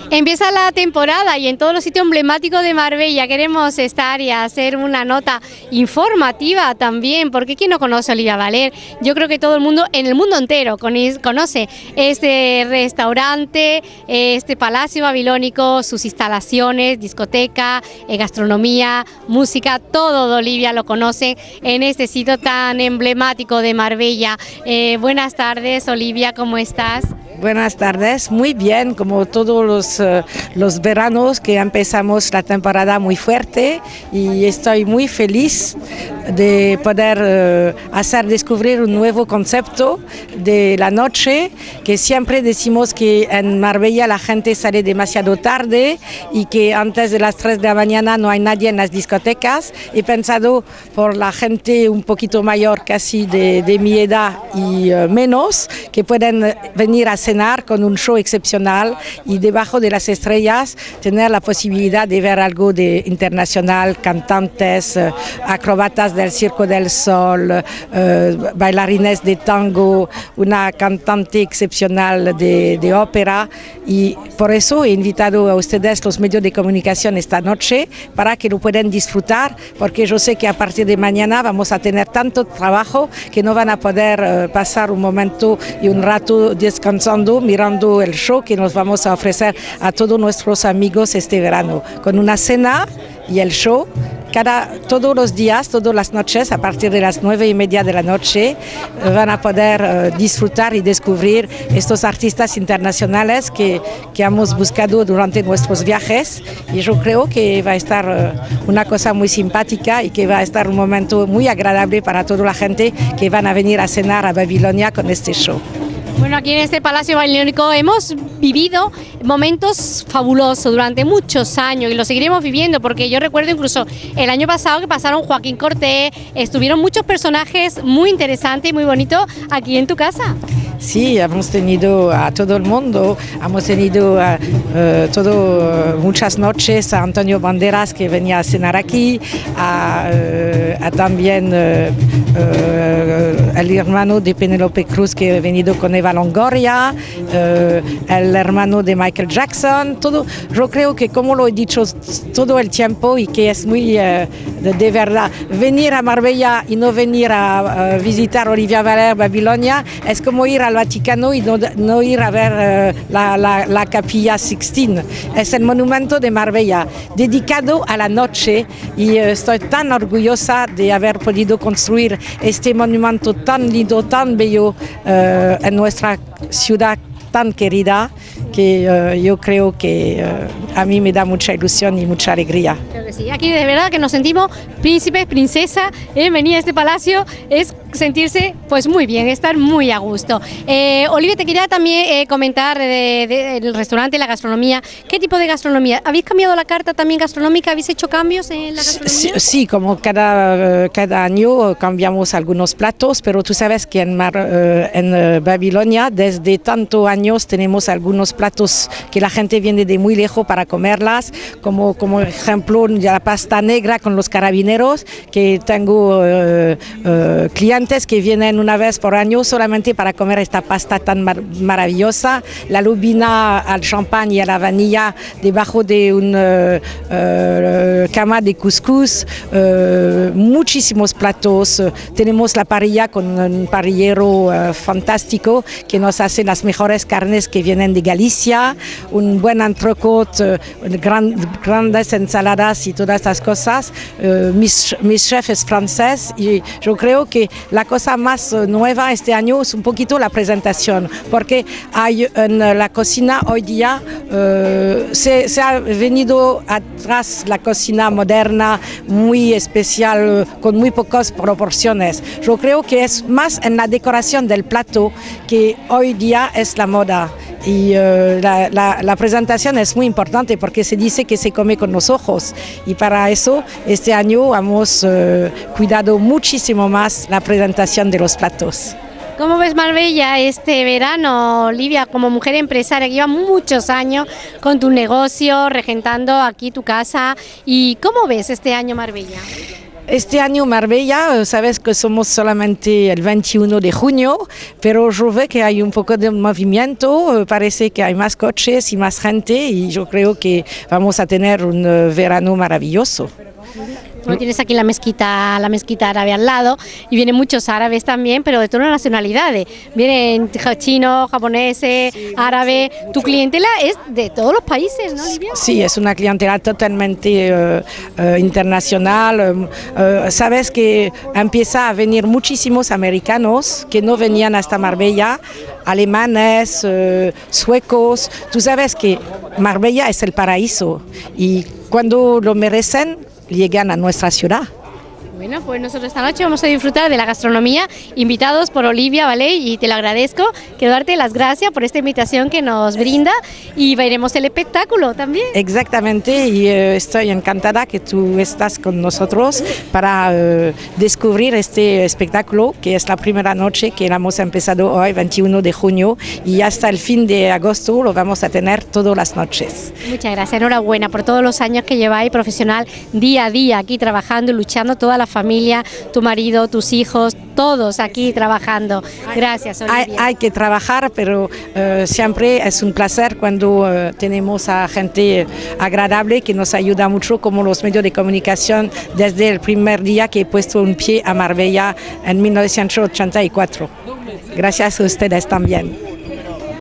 Empieza la temporada y en todos los sitios emblemáticos de Marbella queremos estar y hacer una nota informativa también, porque ¿quién no conoce a Olivia Valer? Yo creo que todo el mundo, en el mundo entero, conoce este restaurante, este palacio babilónico, sus instalaciones, discoteca, gastronomía, música, todo de Olivia lo conoce en este sitio tan emblemático de Marbella. Buenas tardes, Olivia, ¿cómo estás? Buenas tardes, muy bien, como todos los veranos que empezamos la temporada muy fuerte y estoy muy feliz de poder hacer descubrir un nuevo concepto de la noche, que siempre decimos que en Marbella la gente sale demasiado tarde y que antes de las 3 de la mañana no hay nadie en las discotecas. He pensado por la gente un poquito mayor, casi de mi edad y menos, que pueden venir a cenar con un show excepcional y debajo de las estrellas tener la posibilidad de ver algo de internacional, cantantes, acróbatas del Circo del Sol, bailarines de tango, una cantante excepcional de ópera, y por eso he invitado a ustedes los medios de comunicación esta noche para que lo puedan disfrutar, porque yo sé que a partir de mañana vamos a tener tanto trabajo que no van a poder pasar un momento y un rato descansando, mirando el show que nos vamos a ofrecer a todos nuestros amigos este verano, con una cena y el show todos los días, todas las noches, a partir de las 9:30 de la noche, van a poder disfrutar y descubrir estos artistas internacionales que hemos buscado durante nuestros viajes, y yo creo que va a estar una cosa muy simpática y que va a estar un momento muy agradable para toda la gente que van a venir a cenar a Babilonia con este show. Bueno, aquí en este Palacio Babilónico hemos vivido momentos fabulosos durante muchos años y lo seguiremos viviendo, porque yo recuerdo incluso el año pasado que pasaron Joaquín Cortés, estuvieron muchos personajes muy interesantes y muy bonitos aquí en tu casa. Sí, hemos tenido a todo el mundo, hemos tenido muchas noches a Antonio Banderas, que venía a cenar aquí, a también el hermano de Penélope Cruz, que ha venido con Eva Longoria, el hermano de Michael Jackson, todo. Yo creo que, como lo he dicho todo el tiempo, y que es muy de verdad, venir a Marbella y no venir a visitar Olivia Valer Babilonia es como ir al Vaticano y no ir a ver la Capilla Sixtina. Es el monumento de Marbella, dedicado a la noche, y estoy tan orgullosa de haber podido construir este monumento tan lindo, tan bello en nuestra ciudad tan querida, que yo creo que a mí me da mucha ilusión y mucha alegría. Creo que sí. Aquí de verdad que nos sentimos príncipes, princesa, venir a este palacio es sentirse pues muy bien, estar muy a gusto. Olivia, te quería también comentar del restaurante, la gastronomía. ¿Qué tipo de gastronomía? ¿Habéis cambiado la carta también gastronómica? ¿Habéis hecho cambios en la gastronomía? Sí, como cada año cambiamos algunos platos, pero tú sabes que en Babilonia desde tantos años tenemos algunos platos que la gente viene de muy lejos para comerlas, como ejemplo la pasta negra con los carabineros, que tengo clientes que vienen una vez por año solamente para comer esta pasta tan maravillosa, la lubina al champán y a la vanilla debajo de una cama de couscous, muchísimos platos. Tenemos la parrilla con un parrillero fantástico que nos hace las mejores carnes que vienen de Galicia, un buen entrecot, grandes ensaladas y todas estas cosas. Mi chef es francés y yo creo que la cosa más nueva este año es un poquito la presentación, porque hay en la cocina hoy día se ha venido atrás la cocina moderna, muy especial, con muy pocas proporciones. Yo creo que es más en la decoración del plato que hoy día es la moda. Y la presentación es muy importante, porque se dice que se come con los ojos, y para eso este año hemos cuidado muchísimo más la presentación de los platos. ¿Cómo ves Marbella este verano, Olivia, como mujer empresaria que lleva muchos años con tu negocio, regentando aquí tu casa? ¿Y cómo ves este año Marbella? Este año Marbella, sabes que somos solamente el 21 de junio, pero yo veo que hay un poco de movimiento, parece que hay más coches y más gente y yo creo que vamos a tener un verano maravilloso. Tú tienes aquí la mezquita árabe al lado y vienen muchos árabes también, pero de todas las nacionalidades. Vienen chinos, japoneses, árabes. Tu clientela es de todos los países, ¿no, Livia? Sí, es una clientela totalmente internacional. Sabes que empieza a venir muchísimos americanos que no venían hasta Marbella, alemanes, suecos. Tú sabes que Marbella es el paraíso y cuando lo merecen, llegan a nuestra ciudad. Bueno, pues nosotros esta noche vamos a disfrutar de la gastronomía, invitados por Olivia, ¿vale? Y te lo agradezco, quiero darte las gracias por esta invitación que nos brinda y veremos el espectáculo también. Exactamente, y estoy encantada que tú estás con nosotros para descubrir este espectáculo, que es la primera noche que hemos empezado hoy, 21 de junio, y hasta el fin de agosto lo vamos a tener todas las noches. Muchas gracias, enhorabuena por todos los años que lleváis profesional día a día aquí trabajando y luchando toda la familia, tu marido, tus hijos, todos aquí trabajando. Gracias, Olivia. Hay que trabajar, pero siempre es un placer cuando tenemos a gente agradable que nos ayuda mucho, como los medios de comunicación, desde el primer día que he puesto un pie a Marbella en 1984. Gracias a ustedes también.